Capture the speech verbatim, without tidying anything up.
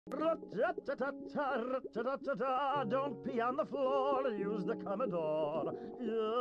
Ra-ta-ta-ta-ta, ra-ta-ta-ta-ta. Don't pee on the floor, use the Commodore. Yeah.